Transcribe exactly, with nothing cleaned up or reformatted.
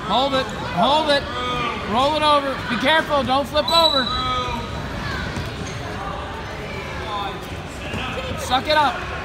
Hold it. Hold it. Roll it over. Be careful. Don't flip over. Suck it up.